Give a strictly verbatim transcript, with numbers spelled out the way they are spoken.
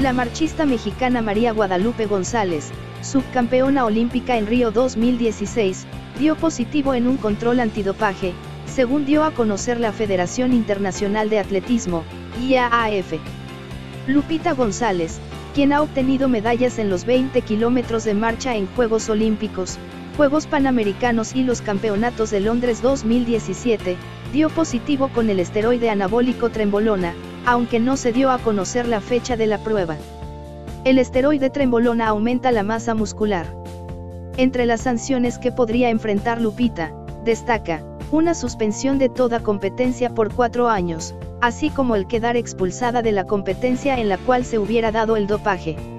La marchista mexicana María Guadalupe González, subcampeona olímpica en Río dos mil dieciséis, dio positivo en un control antidopaje, según dio a conocer la Federación Internacional de Atletismo, I A A F. Lupita González, quien ha obtenido medallas en los veinte kilómetros de marcha en Juegos Olímpicos, Juegos Panamericanos y los Campeonatos de Londres dos mil diecisiete, dio positivo con el esteroide anabólico trembolona, aunque no se dio a conocer la fecha de la prueba. El esteroide trembolona aumenta la masa muscular. Entre las sanciones que podría enfrentar Lupita, destaca, una suspensión de toda competencia por cuatro años, así como el quedar expulsada de la competencia en la cual se hubiera dado el dopaje.